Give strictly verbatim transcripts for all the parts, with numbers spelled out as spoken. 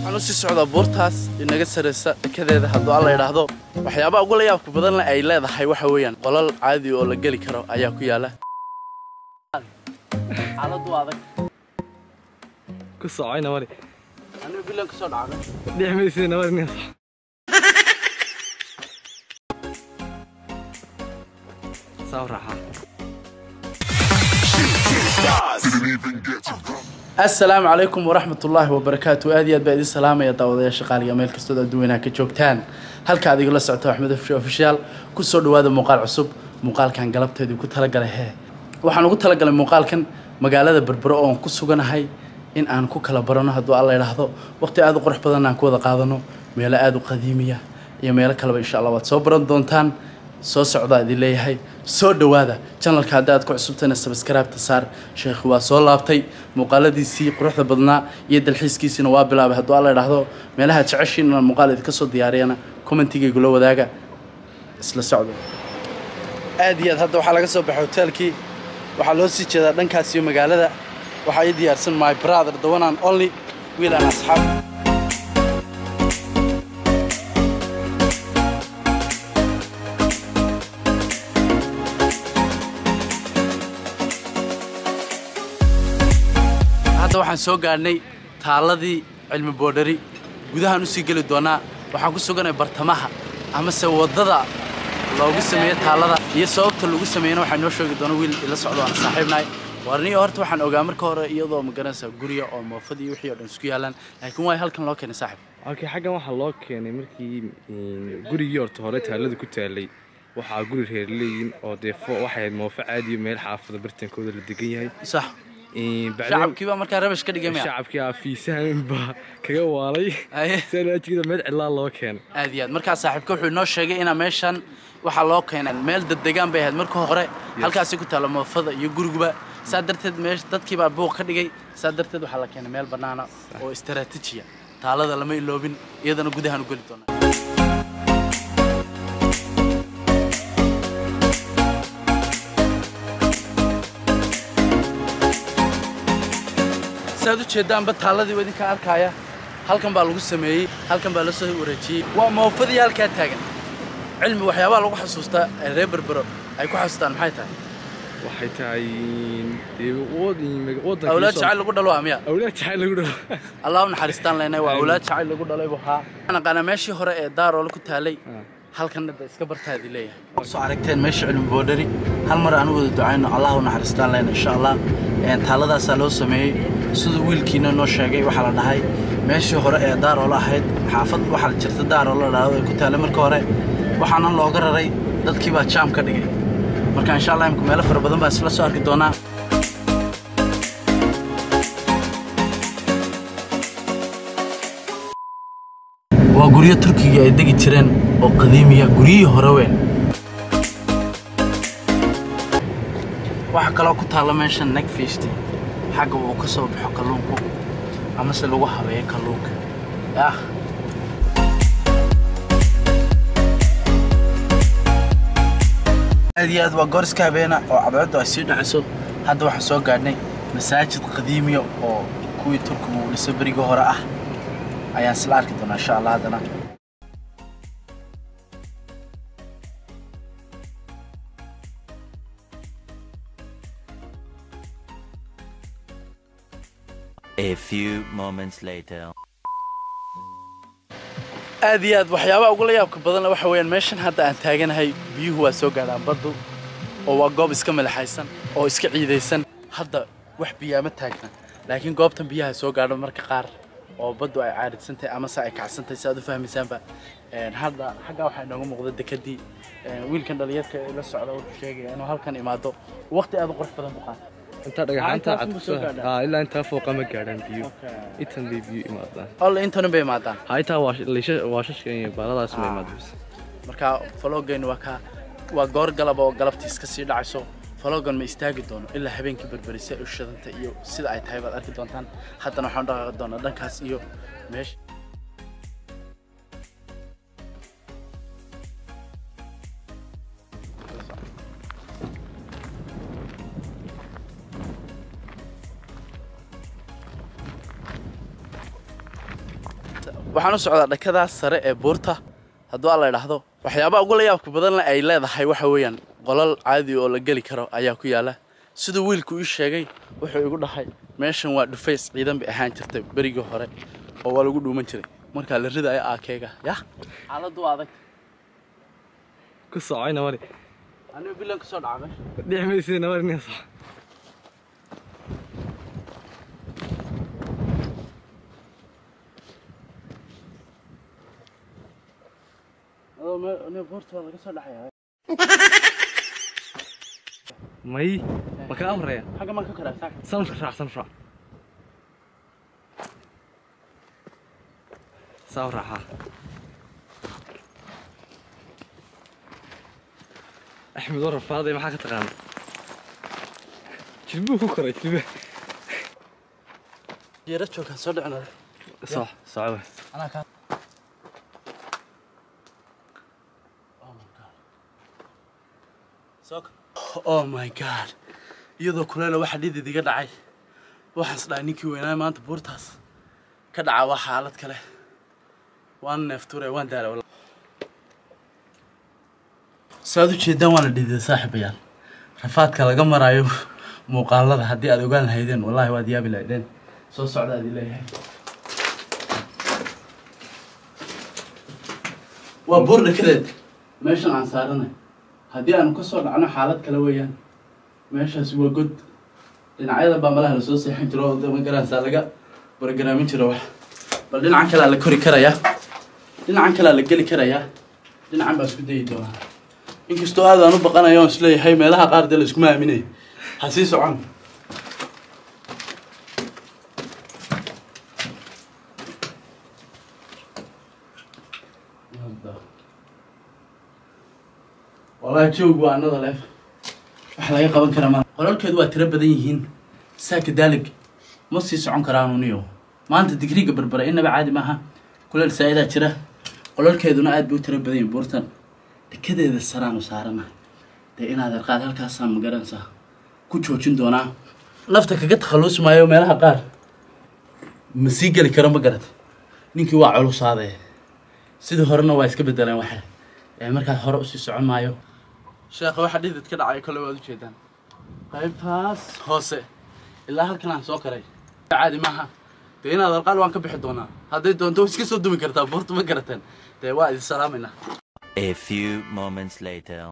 waxaan u sii socdaa buurtaas inaga sareysa kadeeda hadduu alla yiraahdo waxyaabaha ugu la yaabka badan ay leedahay waxa weeyaan qolal caadi oo la gali karo ayaa ku yaala xaaladu adag ku socayna wali anigu bilan ka soo dhacay dhixmaysiina wali صورها السلام عليكم ورحمة الله وبركاته أهدي أدبا إذن سلامة يا داود يا شقال يا ميل كستود أدوينها كجوكتان هل كادي قلت سعوته أحمد أوفيشال كسر هذا مقال عصب مقال كان قلبت هذي كنت هلقى له وحنا قلت هلقى المقال كان مقالة بربرون كسوقنا هاي إن أنا كوكلا برنا هدو الله يلاحظه وقت هذا قرح بدنا كوذا قاضنو ميلا آدو قديمية يا ميلا كلام إن شاء الله وتصبرن دونتان soo socda idin leeyahay soo dhawaada channelka hadaad ku cusubtana subscribe ta saar sheekhu waa soo laabtay muuqaaladiisii quruxda badnaa iyo dalxiiskiisina waa bilaabay haddii alla yiraahdo meelaha jeceshiin inaan muuqaal idin ka soo diyaariyana commentiga gula wadaaga isla socdo aad iyo aad hadda waxa laga soo baxay hotelkii waxa loo sii jeedaa dhankaas iyo magaalada waxa ay diyaarsan my brother the one and only wiil aan asxaab waxaan soo gaarnay taaladii cilmi boodari gudahan u sii gali doonaa waxaan ku suganay bartamaha ama se wadada loogu sameeyo taalada iyo sababta lagu sameeyana waxaan noo sheegi doonaa wiil ila socdo aan saaxiibnahay warniyo horta waxaan ogaa marka hore iyadoo ma garanaysa guriga oo moofad iyo wixii oo dhan isku yaalaan laakiin way halkan loo keenay saaxiib okay xagan waxa loo keenay markii gurigii horta hore taalada ku taalay waxa guri reer leeyin oo deefo waxay moofa caadi meel xaafada bartankooda la degan yahay sax شعبكي بقى مركز ربش كده جميع شعبكي في سهم با كجوالي سنة كده مد علا الله كان أديات مركز صاحبك وحول نوش شيء أنا ماشان وحلا كان الميل ضد دجان بهاد مركز هراء هل كاسي كنت على مفضل يجرج بقى صدرت ماش ضد كي بقى بوق كده جاي صدرت وحلا كان ميل بنانا واستراتيجية تعال هذا لما يلوبين يدا نقوده هنقول تونا سادو تشدان بتحلدي ودي كاركايا halkan baa lagu sameeyay halkan baa la soo wareejiyay waa moofadii halka taagan cilmi waxyaabo lagu xasuusta reer berbero ay ku xasuustaan maxay tahay waxay tahay wadin awlaad jacayl lagu dhalo amiya awlaad jacayl lagu dhalo allah u naxariistaan leenay waa awlaad jacayl lagu dhalay waxa ana qana meeshii hore ee daaro ku taalay halkan dad iska bartaadi leeyahay soo aragteen meeshii cilmi boodari hal mar aan wada ducayno allah u naxariistaan leenay insha Allah ee taaladaas loo sameeyay sidoo wiilkiina noo sheegay waxa la dhahay meeshii hore ee daaro la ahayd xaafad waxa la jirta daaro la dhahay ay ku taalay markii hore waxaana looga raray dadkii baa jaam ka dhigay marka insha Allah imku meel fara badan baa isla soo arki doonaa waa guriyo Turkiga ay degi jireen oo qadiimiya guriyii hore weyn waxa kale oo ku taala meesha Neckfish حاجة وكسر بحكلونكو أما سلوها بيه كلوك يا هذه هذا وجورس كابينا أو عباد وسيد عسل هذا واحد سوق قاعدني مساجد قديمة أو كوي تركو لسه بريجو هراء أيان سلار كده إن شاء الله هذا A few moments later. aad waxyaabo ugu la yaabka badan waxa weeyaan meeshan hadda aan taaganahay biyuhu waa soo gaadhaan baddu oo waa goob iska madaxaysan oo iska ciidaysan hadda wax biyo ma taagna laakiin goobtan biyaha soo gaadho marka qaar oo baddu ay caaridsantahay ama sa ay kacsantahay saad u fahmaysaanba een hadda xagga waxa inooga muuqda dekadii wiilkan dhalinyarka la socda oo sheegay inuu halkan imaado waqti aad u qurux badan u qaato انت رجعت اه الا انت فوق ما قاعدين بيو انت بيو imaadaan الله انت نبي imaadaan hayta waashish waashishkan baladaas ma imaadaan marka vloggen waa ka waa goor galab oo galabtiis ka sii dhacayso vloggan ma istaagi doono ilaa habeenkii barbarisay u shadanta iyo sida ay tahay baad arki doontaan haddana waxaan dhaqaaqi doonaa dhankaas iyo meesha waxaan u socdaa dhakadaas sare ee buurta hadduu alla idhaahdo waxyaabaha ugu la yaabka badan ay leedahay waxa weeyaan qolal caadi oo la geli karo ayaa ku yaala sidoo wiilku ii sheegay wuxuu igu dhahay meeshan waa dhufays ciidan bay ahaan jirtay berigii hore oo waa lagu dhuuman jiray marka la ridayo aakeega ya xaaladdu adag ku socayna wari anigu bilan ka soo dhacay dhixmaysiina wari neeso أنا بورت والله قصة دحية ماي ما كان أمر يا حاجة ما كوكرة ساك سنفرع راح سنفرع سنفرع ها أحمد ورا فاضي ما حاجة تغنى شربوه كوكرة شربوه جيرت شو كان صدق أنا صح صعبة أنا كان oh my god iyadoo kuleel waxa dhidid iga dhacay waxaan isdhaa ninkii weynaa maanta buurtaas ka dhaca waa xaalad kale waan neefturay waan daalay walaal saadu jeedaan waan dhidid saaxiibayaal rafaadka laga marayo muuqaalada haddii aad ogaan lahaydeen wallahi waad yaabi lahaydeen soo socda aad leeyahay waa buur dhakadeed meeshan aan saaranay haddii aanu ka soo dhacno xaalad kale weeyaan meeshaas waa god dhinacyada baa malaha la soo seexin jiro oo dama garanaysaa laga bargaraamin jiro wax bal dhinacan kale la kori karayaa dhinacan kale la geli karayaa dhinacan baa isku dayi doonaa inkastoo aad aan u baqanayo oo isleeyahay meelaha qaar dee la iskuma aaminay ha sii socon والله جوج وأنا ضلف وحلا يقبل كلام قالوا كده وترى بدين يهين ساك ذلك مصي سعون كرانونيو ما أنت تقري قبل برا إنه بعد معها كل السائلات ترى قالوا كده نقعد بيترى بدين بورتن كده إذا السران وسارنا ده إن هذا القاد هالكاسام مقرنسا كوتشو تشندونا لفتك قد خلوص ما يوم لها قار مسيقة الكرام بقرت نينكي واعلو صادة سيد هرنا وايس كبدلين واحد يعني مركز هرب سي سعون مايو شيخ واحد يدد كده عاي كله وادو جيدان قيب تاس هوسي إلا هالكن عن سوكري عادي معها دينا هذا القال وان كبحي دونا هذا دون تو اسكي سودو مكرتا بورتو مكرتين دي واحد السلام لنا A few moments later.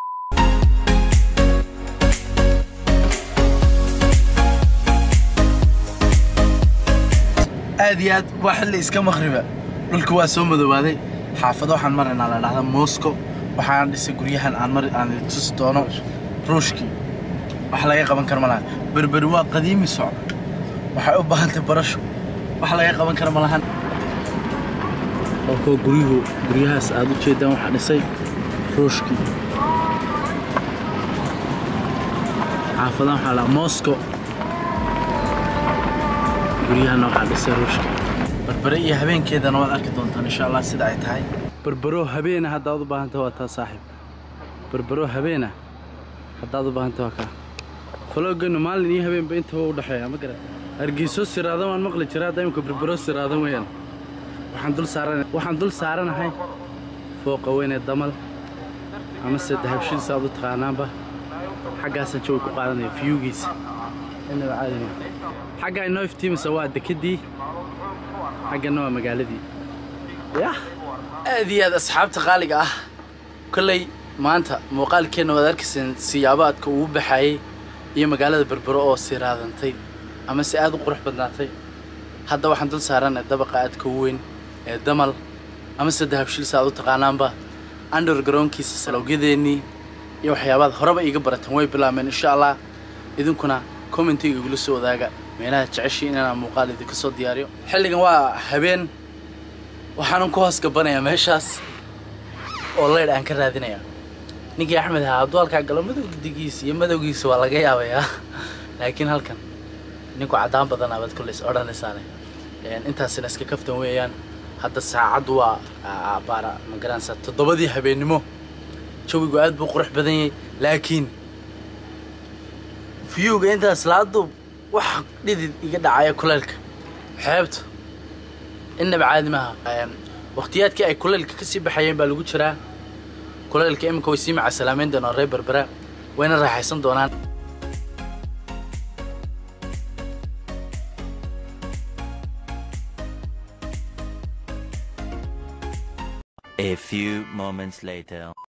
aad واحد اللي اسكا مغربة dhulka waa soo madowaaday xaafado waxaan marnaa la dhahdaa Moscow waxaan dhisay guryahan aan mar aan tus doono ruushki wax laga qaban karo malaha berberi waa qadiimi soo waxa u baahan tahay barasho wax laga qaban karo malaha oo ko guriyuhu guryahaas aad u jeedaan waxa dhisay ruushki xaafado waxa la Moscow guryahan waxa dhisay ruushki بربرة إيه هبين كذا نوع أركض إن شاء الله سيد عيت هاي بربرو هبينة هذا أضبه أنت وقتها صاحب بربرو هبينة هذا أضبه أنت وكا فلو قلنا مال نيه هبين بنت هو ودحيا ما قرأ أرجيسو سرادة وان مقلة سرادة يمكن بربرو سرادة وين وحندل سارنا وحندل سارنا هاي فوق وين الضمل أمس الذهب شيل صادو تخانابه حاجة سنشوي كقارنة فيوجيس إنه عادي حاجة إنه في تيم سواد دكدي حاجة نوع مقالدي يا هذه هذا أصحاب تغالق آه كلي ما أنت مقال كأنه ذلك سن سيابات كوب بحي هي مقالة بربرو سير هذا انتي أما سياد قروح بدناتي هذا واحد دول سهران الدبقة كوين الدمل أما سيدها بشيل سادو تقانان با أندر جرون كيس سلو جذيني يو حيابات هربا يقبرت هواي بلا من إن شاء الله إذن كنا كومنتي يقولوا سو ذاك meelaha jeceshiin inaan muuqaal idinka soo diyaariyo xilligan waa habeen waxaan ku hoos gabanaya meeshaas oo leed aan ka raadinaya ninkii Axmed ha abdulka galo madowgiisa iyo madowgiisa waa laga yaabayaa laakiin halkan ninku cadaan badan abad kullis oranaysan een intaasina iska kaftan weeyaan hadda saacadu waa baara ma garanaysa toddobadii habeenimo jawigu aad buu qurux badan yahay laakiin fiyuga intaas laadu wax dhidid iga dhacay kuleelka xeebta innaba caadi maaha waqtiyaadkii ay kulaylka ka sii baxayeen baa lagu jiraa kulaylka iminka way sii maca salaameyn doonaan reer berbera wayna raaxaysan doonaan A few moments later.